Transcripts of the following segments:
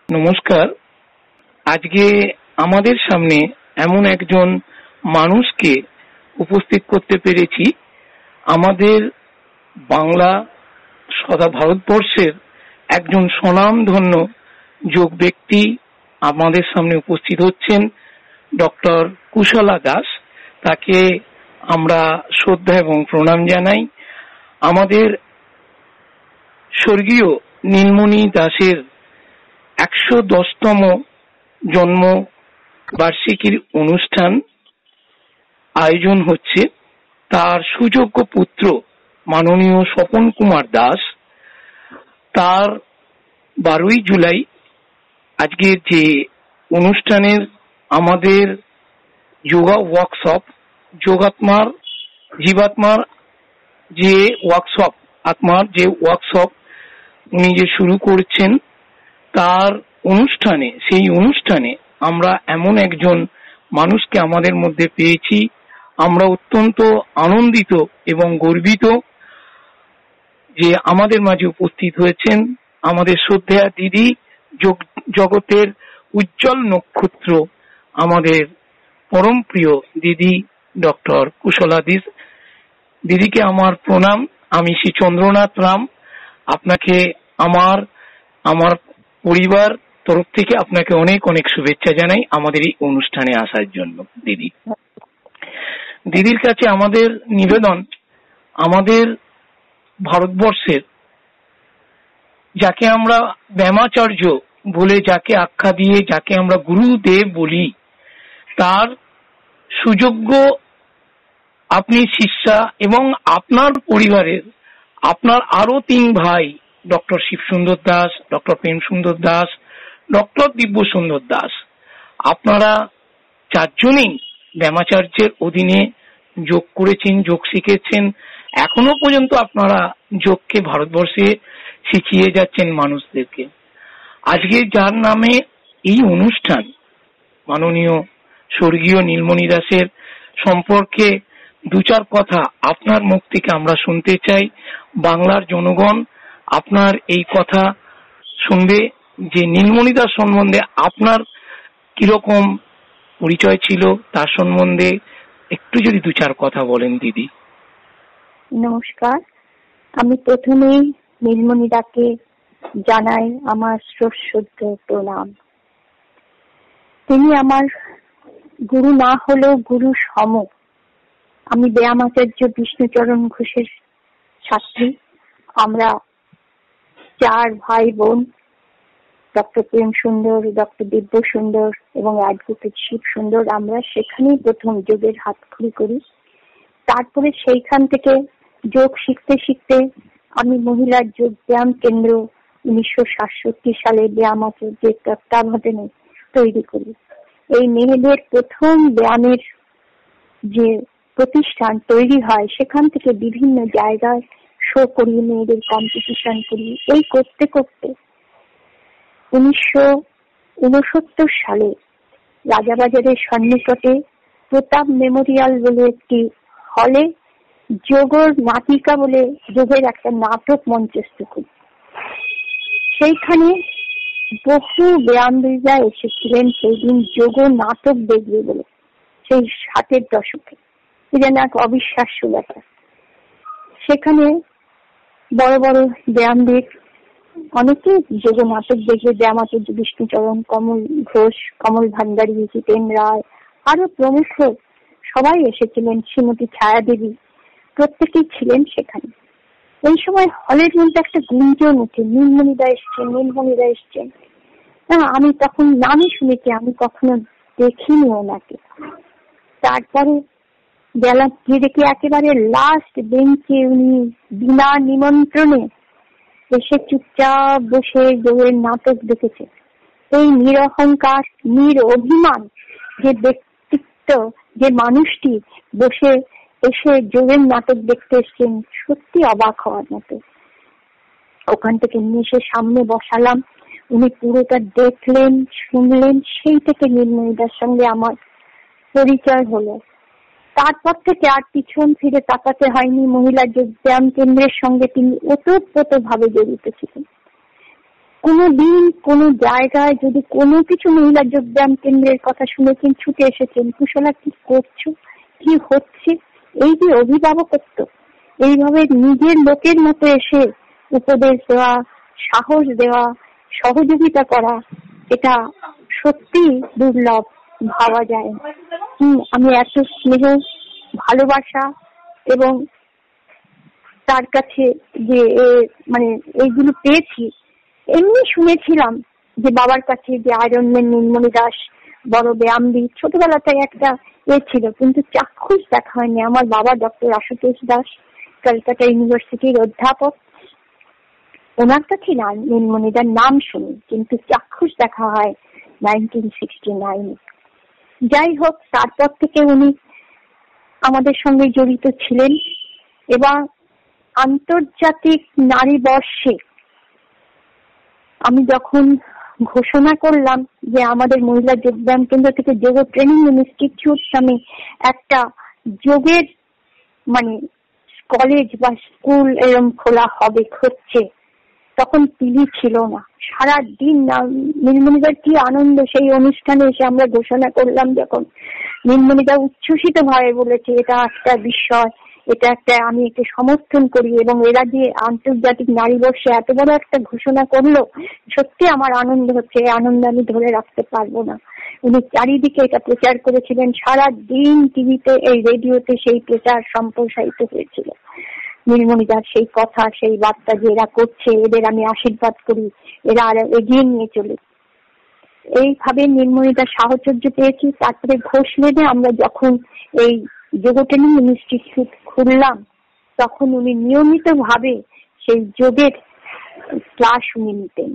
নমস্কার। আজকে আমাদের সামনে এমন একজন মানুষকে উপস্থিত করতে পেরেছি, আমাদের বাংলা তথা ভারতবর্ষের একজন স্বনামধন্য যোগ ব্যক্তি আমাদের সামনে উপস্থিত হচ্ছেন, ডক্টর কুশলা দাস। তাকে আমরা শ্রদ্ধা এবং প্রণাম জানাই। আমাদের স্বর্গীয় নীলমণি দাসের 110তম জন্ম বার্ষিকীর অনুষ্ঠান আয়োজন হচ্ছে। তার সুযোগ্য পুত্র মাননীয় স্বপন কুমার দাস, তার 12ই জুলাই আজকের যে অনুষ্ঠানের আমাদের যোগা ওয়ার্কশপ, যোগাত্মার জীবাত্মার যে ওয়ার্কশপ, আত্মার যে ওয়ার্কশপ উনি যে শুরু করছেন, তার অনুষ্ঠানে, সেই অনুষ্ঠানে আমরা এমন একজন মানুষকে আমাদের মধ্যে পেয়েছি। আমরা অত্যন্ত আনন্দিত এবং গর্বিত যে আমাদের মাঝে উপস্থিত হয়েছেন আমাদের শ্রদ্ধেয়া দিদি, জগতের উজ্জ্বল নক্ষত্র, আমাদের পরম প্রিয় দিদি ডক্টর কুশলা দাস। দিদিকে আমার প্রণাম। আমি শ্রী চন্দ্রনাথ রাম। আপনাকে আমার পরিবার তরফ থেকে আপনাকে অনেক অনেক শুভেচ্ছা জানাই আমাদের এই অনুষ্ঠানে আসার জন্য। দিদির কাছে আমাদের নিবেদন, আমাদের ভারতবর্ষের যাকে আমরা ব্যায়ামাচার্য বলে যাকে আখ্যা দিয়ে, যাকে আমরা গুরুদেব বলি, তার সুযোগ্য আপনি শিষ্যা এবং আপনার পরিবারের আপনার আরো 3 ভাই, doctor Shibsundar Das, doctor Prem Sundar Das, doctor দিব্য সুন্দর দাস, আপনারা 4 জনেই ব্যায়ামাচার্যের অধীনে যোগ করেছেন, যোগ শিখেছেন। এখনো পর্যন্ত আপনারা যোগকে ভারতবর্ষে শিখিয়ে যাচ্ছেন মানুষদেরকে। আজকে যার নামে এই অনুষ্ঠান, মাননীয় স্বর্গীয় নীলমণি দাসের সম্পর্কে 2-4 কথা আপনার মুখ থেকে আমরা শুনতে চাই। বাংলার জনগণ আপনার এই কথা শুনবে যে নীলমণি দাস সম্বন্ধে আপনার কিরকম পরিচয় ছিল, তার সম্বন্ধে একটু যদি 2-4 কথা বলেন দিদি। নমস্কার। আমি প্রথমেই নীলমণি দাকে জানাই আমার শ্রদ্ধ প্রণাম। তিনি আমার গুরু না হলেও গুরু সম। আমি ব্যায়ামাচার্য বিষ্ণুচরণ ঘোষের ছাত্রী। আমরা 4 ভাই বোন, ডক্টর প্রেম সুন্দর, ডক্টর দিব্য সুন্দর এবং অ্যাডভোকেট শিব সুন্দর। আমরা সেখানেই প্রথম যোগের হাতখড়ি করি। তারপরে সেইখান থেকে যোগ শিখতে শিখতে আমি মহিলার যোগ ব্যায়াম কেন্দ্র 1967 সালে ব্যায়ামাচার্যের তত্ত্বাবধানে তৈরি করি। এই মেয়েদের প্রথম ব্যায়ামের যে প্রতিষ্ঠান তৈরি হয়, সেখান থেকে বিভিন্ন জায়গায় শো করি, মেয়েদের কম্পিটিশন করি। এই করতে করতে 1969 সালে রাজাবাজারের সন্নিকটে প্রতাপ মেমোরিয়াল বলে একটি হলে যোগর নাটিকা বলে যোগের একটা নাটক মঞ্চস্থ করি। সেইখানে বহু ব্যায়ামবিদরা এসেছিলেন সেই দিন যোগ নাটক দেখবে বলে, সেই 60-এর দশকে। যেন এক অবিশ্বাস্য ব্যাপার। সেখানে বড় বড় ব্যায়ামবিদ অনেকে যোগ নাটক দেখবে। ব্যায়ামাচার্য বিষ্ণুচরণ, কমল ঘোষ, কমল ভান্ডারী, জিতেন রায়, আরো প্রমুখ সবাই এসেছিলেন, শ্রীমতী ছায়া দেবী, প্রত্যেকেই ছিলেন সেখানে। এই সময় হলের মধ্যে একটা গুঞ্জন উঠে, নীলমণিদা এসছেন, নীলমণিদা এসছেন। আমি তখন নামই শুনেছি, আমি কখনো দেখিনি ওনাকে। তারপরে গেলাম, গিয়ে দেখি একেবারে লাস্ট বেঞ্চে উনি বিনা নিমন্ত্রণে এসে চুপচাপ বসে যোগের নাটক দেখেছে। এই নিরহংকার, অভিমান যে ব্যক্তিত্ব, যে মানুষটি বসে এসে যোগের নাটক দেখতে এসছেন, সত্যি অবাক হওয়ার মতো। ওখান থেকে নিয়ে এসে সামনে বসালাম। উনি পুরোটা দেখলেন, শুনলেন। সেই থেকে নীলমণিদার সঙ্গে আমার পরিচয় হলো। তারপর থেকে আর পিছন ফিরে তাকাতে হয়নি। মহিলা যোগ ব্যায়াম কেন্দ্রের সঙ্গে তিনি ওতপ্রোতভাবে জড়িত ছিলেন। কোনোদিন কোনো জায়গায় যদি কোনো কিছু মহিলা যোগব্যায়াম কেন্দ্রের কথা শুনেছেন, ছুটে এসেছেন, কুশলা কি করছো, কি হচ্ছে, এই যে অভিভাবকত্ব, এইভাবে নিজের লোকের মতো এসে উপদেশ দেওয়া, সাহস দেওয়া, সহযোগিতা করা, এটা সত্যি দুর্লভ, ভাবা যায় না। আমি এত স্নেহ, ভালোবাসা এবং তার কাছে যে মানে এইগুলো পেয়েছি। এমনি শুনেছিলাম যে বাবার কাছে যে আয়রনম্যান নীলমণি দাস বড় ব্যায়ামবিদ, ছোটবেলাতে একটা ছিল, কিন্তু চাক্ষুষ দেখা হয়নি। আমার বাবা ডক্টর আশুতোষ দাস, কলকাতা ইউনিভার্সিটির অধ্যাপক, ওনার কাছে না নীলমণিদার নাম শুনি, কিন্তু চাক্ষুষ দেখা হয় 1969। যাই হোক, তারপর থেকে উনি আমাদের সঙ্গে জড়িত ছিলেন এবং আন্তর্জাতিক নারী বর্ষে আমি যখন ঘোষণা করলাম যে আমাদের মহিলা যোগব্যায়াম কেন্দ্র থেকে যোগ ট্রেনিং ইনস্টিটিউট নামে একটা যোগের মানে কলেজ বা স্কুল এরকম খোলা হবে, হচ্ছে, তখন টিভি ছিল না। সারা দিন নীলমণিদার কি আনন্দ, সেই অনুষ্ঠানে এসে আমরা ঘোষণা করলাম যখন, নীলমণিদা উচ্ছ্বসিত ভাবে বলেছে এটা একটা বিষয়, এটা একটা, আমি একে সমর্থন করি, এবং এরা যে আন্তর্জাতিক নারী বর্ষে এত বড় একটা ঘোষণা করলো, সত্যি আমার আনন্দ হচ্ছে। এই আনন্দ আমি ধরে রাখতে পারবো না। উনি চারিদিকে এটা প্রচার করেছিলেন, সারা দিন টিভিতে, এই রেডিওতে সেই প্রচার সম্প্রসারিত হয়েছিল। নীলমণিদার সেই কথা, সেই বার্তা যে এরা করছে, এদের আমি আশীর্বাদ করি, এরা আরো এগিয়ে নিয়ে চলে। এইভাবে নীলমণিদার সাহচর্য পেয়েছি। তারপরে ঘোষ লেনে আমরা যখন এই যোগ ট্রেনিং ইনস্টিটিউট খুললাম, তখন উনি নিয়মিত ভাবে সেই যোগের ক্লাস উনি নিতেন।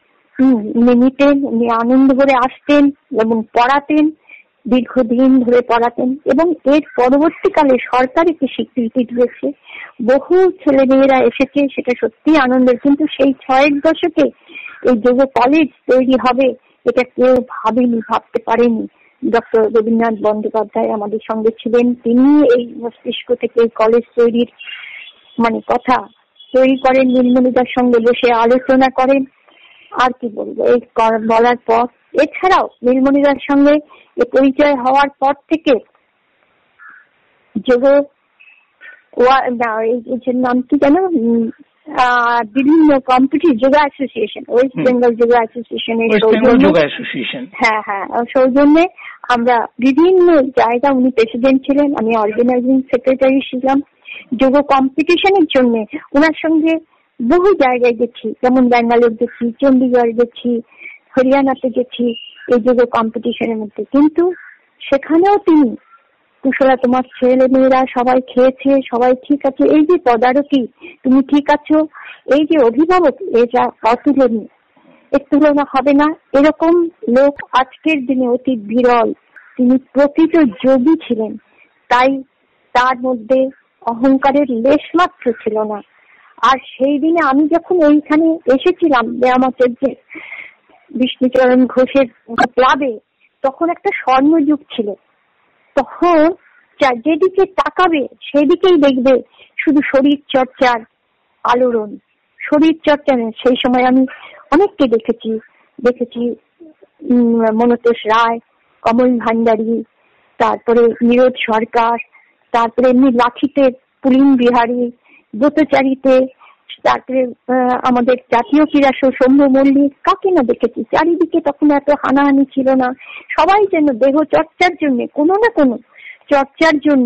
উনি আনন্দ করে আসতেন এবং পড়াতেন, দীর্ঘদিন ধরে পড়াতেন, এবং এর পরবর্তীকালে সরকারি কি স্বীকৃতি দিয়েছে, বহু ছেলে মেয়েরা এসেছে, সেটা সত্যি আনন্দের। কিন্তু সেই ৬-এর দশকে এই যোগ কলেজ তৈরি হবে এটা কেউ ভাবতে পারেনি। ডক্টর রবীন্দ্রনাথ বন্দ্যোপাধ্যায় আমাদের সঙ্গে ছিলেন, তিনি এই মস্তিষ্ক থেকে এই কলেজ তৈরির মানে কথা তৈরি করেন, নীলমণিদার সঙ্গে বসে আলোচনা করেন। আর কি বলবো, এই বলার পর, এছাড়াও নীলমণিদার সঙ্গে পরিচয় হওয়ার পর থেকে যোগ নাম কি জানো, বিভিন্ন competitive yoga association, west Bengal yoga অ্যাসোসিয়েশনের সৌজন্যে আমরা বিভিন্ন জায়গা, উনি প্রেসিডেন্ট ছিলেন, আমি অর্গানাইজিং সেক্রেটারি ছিলাম। যোগ কম্পিটিশনের জন্য ওনার সঙ্গে বহু জায়গায় গেছি, যেমন ব্যাঙ্গালোর গেছি, চণ্ডীগড় গেছি, হরিয়ানাতে গেছি এই যোগ কম্পিটিশনের মধ্যে। কিন্তু সেখানেও তিনি, কুশলা তোমার ছেলে মেয়েরা সবাই খেয়েছে, সবাই ঠিক আছে, এই যে তদারকি, তুমি ঠিক আছো, এই যে অভিভাবক, এটা অতুলনীয়, এর তুলনা হবে না। এরকম লোক আজকের দিনে অতি বিরল। তিনি প্রকৃত যোগী ছিলেন, তাই তার মধ্যে অহংকারের লেশ মাত্র ছিল না। আর সেই দিনে আমি যখন এইখানে এসেছিলাম ব্যায়ামাচার্যের বিষ্ণুচরণ ঘোষের ক্লাবে, তখন একটা স্বর্ণযুগ ছিল। তখন যেদিকে তাকাবে সেদিকেই দেখবে শুধু শরীর চর্চার আলোড়ন, শরীর চর্চা। সেই সময় আমি অনেককে দেখেছি মনতোষ রায়, কমল ভান্ডারী, তারপরে নীরজ সরকার, তারপরে এমনি লাঠিতে পুলিন বিহারী, ব্রতচারীতে, তারপরে আমাদের জাতীয় ক্রীড়া শম্ভু মল্লিক, কাকে না দেখেছি। চারিদিকে তখন এত হানাহানি ছিল না, সবাই যেন দেহ চর্চার জন্য, কোনো না কোনো চর্চার জন্য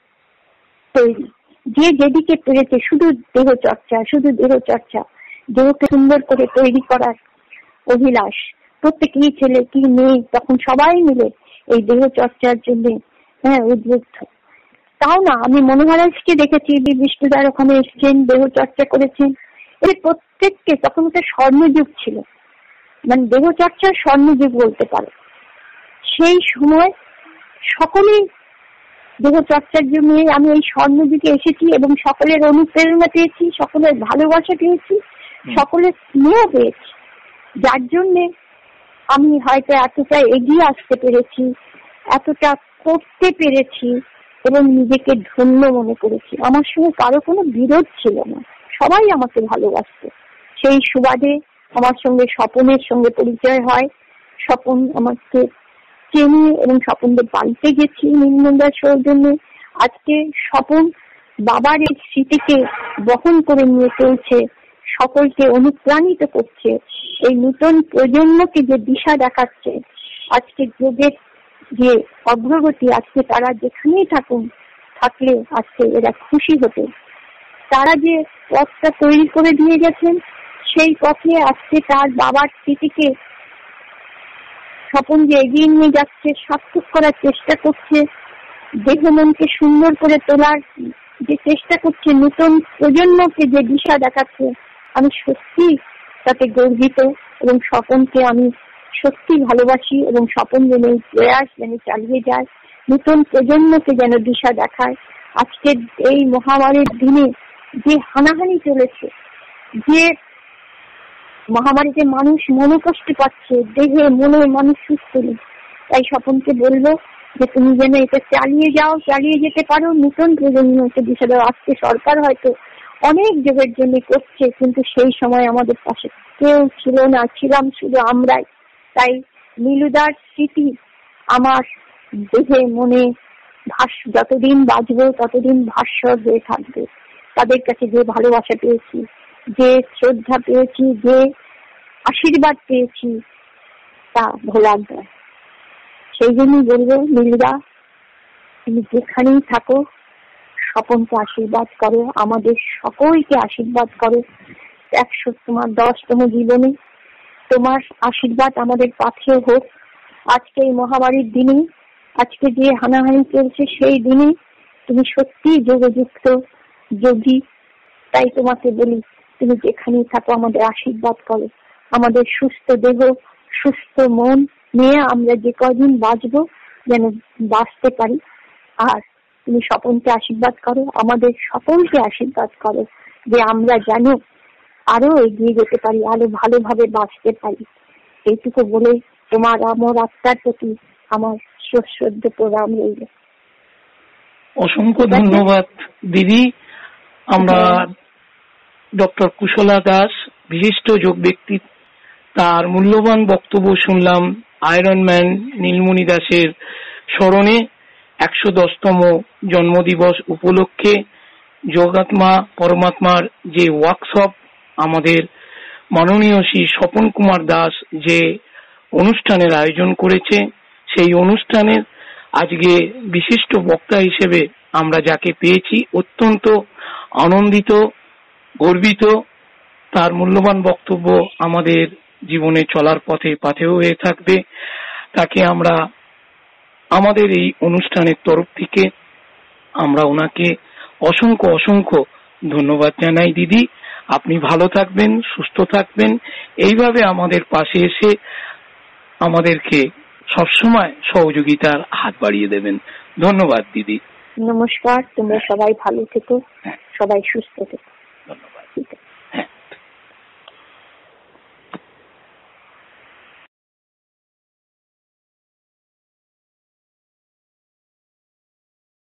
তৈরি। যে যেদিকে পেরেছে শুধু দেহ চর্চা, দেহকে সুন্দর করে তৈরি করার অভিলাষ। প্রত্যেকেই ছেলে কি মেয়ে তখন সবাই মিলে এই দেহ চর্চার জন্য উদ্বুদ্ধ। তাও না, আমি মনোহরাজকে দেখেছি, বিষ্ণুদার ওখানে এসেছেন, দেহ চর্চা করেছেন। এই প্রত্যেককে তখন একটা স্বর্ণযুগ ছিল, মানে দেহ চর্চার স্বর্ণযুগ বলতে পারো। সেই সময় সকলেই দেহ চর্চার জন্য আমি এই স্বর্ণযুগে এসেছি এবং সকলের অনুপ্রেরণা পেয়েছি, সকলের ভালোবাসা পেয়েছি, সকলের স্নেহ পেয়েছি, যার জন্যে আমি হয়তো এতটা এগিয়ে আসতে পেরেছি, এতটা করতে পেরেছি এবং নিজেকে ধন্য মনে করেছি। আমার সঙ্গে কারো কোনো বিরোধ ছিল না, সবাই আমাকে ভালোবাসত। সেই সুবাদে আমার সঙ্গে স্বপনের সঙ্গে পরিচয় হয়। স্বপন আমাকে চেনে এবং স্বপনদের বাড়িতে গেছি নির্মলদা সৌজন্যে। আজকে স্বপন বাবার এই স্মৃতিকে বহন করে নিয়ে চলছে, সকলকে অনুপ্রাণিত করছে, এই নতুন প্রজন্মকে যে দিশা দেখাচ্ছে। আজকে যোগের যে অগ্রগতি, আজকে তারা যেখানেই থাকলে আজকে এরা খুশি হতো। তারা যে পথটা তৈরি করে দিয়ে গেছেন, সেই পথে আজকে তার বাবার স্মৃতিকে স্বপন যে এগিয়ে নিয়ে যাচ্ছে, সার্থক করার চেষ্টা করছে, দেহ মনকে সুন্দর করে তোলার যে চেষ্টা করছে, নতুন প্রজন্মকে যে দিশা দেখাচ্ছে, আমি সত্যি তাতে গর্বিত এবং স্বপনকে আমি সত্যি ভালোবাসি এবং স্বপন যেন এই প্রয়াস যেন চালিয়ে যায়, নতুন প্রজন্মকে যেন দিশা দেখায়। আজকের এই মহামারীর দিনে যে হানাহানি চলেছে, যে মহামারীতে মানুষ মনোকষ্ট পাচ্ছে, দেহে মনে মানুষ সুস্থ নেই, তাই স্বপনকে বলবো যে তুমি যেন এটা চালিয়ে যেতে পারো, নতুন প্রজন্মকে দিশা দাও। আজকে সরকার হয়তো অনেক যোগের জন্য করছে, কিন্তু সেই সময় আমাদের পাশে কেউ ছিল না, ছিলাম শুধু আমরাই। তাই নীলুদার স্মৃতি আমার দেহে মনে যতদিন বাঁচবো ততদিন ভাস্বর হয়ে থাকবে। তাদের কাছে যে ভালোবাসা পেয়েছি, যে শ্রদ্ধা পেয়েছি, যে আশীর্বাদ পেয়েছি, তা ভোলার নয়। সেই জন্যই বলবো, নীলুদা তুমি যেখানেই থাকো স্বপনকে আশীর্বাদ করো, আমাদের সকলকে আশীর্বাদ করো। 110তম জীবনে তোমার আশীর্বাদ আমাদের পাথে হোক। আজকে এই মহামারীর দিনে, আজকে যে হানাহানি চলছে, সেই দিনে তুমি সত্যি যোগযুক্ত যোগী। তাই তোমাকে বলি, তুমি যেখানেই থাকো আমাদের আশীর্বাদ করো। আমাদের সুস্থ দেহ, সুস্থ মন নিয়ে আমরা যে কদিন বাঁচবো যেন বাঁচতে পারি। আর তুমি স্বপনকে আশীর্বাদ করো, আমাদের সকলকে আশীর্বাদ করো, যে আমরা যেন আরো এগিয়ে যেতে পারি, আরো ভালোভাবে বাঁচতে পারি। এইটুকু বলে তোমার আমার আত্মার প্রতি আমার সশ্রদ্ধ প্রণাম রইল। অসংখ্য ধন্যবাদ দিদি। আমরা ডক্টর কুশলা দাস, বিশিষ্ট যোগ ব্যক্তি, তার মূল্যবান বক্তব্য শুনলাম। আয়রনম্যান নীলমণি দাসের স্মরণে 110তম জন্মদিবস উপলক্ষে যোগাত্মা পরমাত্মার যে ওয়ার্কশপ আমাদের মাননীয় শ্রী স্বপন কুমার দাস যে অনুষ্ঠানের আয়োজন করেছে, সেই অনুষ্ঠানের আজকে বিশিষ্ট বক্তা হিসেবে আমরা যাকে পেয়েছি, অত্যন্ত আনন্দিত, গর্বিত। তার মূল্যবান বক্তব্য আমাদের জীবনে চলার পথে পাথেয় হয়ে থাকবে। তাকে আমরা আমাদের এই অনুষ্ঠানের তরফ থেকে আমরা ওনাকে অসংখ্য ধন্যবাদ জানাই। দিদি, আপনি ভালো থাকবেন, সুস্থ থাকবেন, এইভাবে আমাদের পাশে এসে আমাদেরকে সবসময় সহযোগিতার হাত বাড়িয়ে দেবেন। ধন্যবাদ দিদি। নমস্কার, তোমরা সবাই ভালো থেকো, সবাই সুস্থ থেকো। ধন্যবাদ। ঠিক আছে।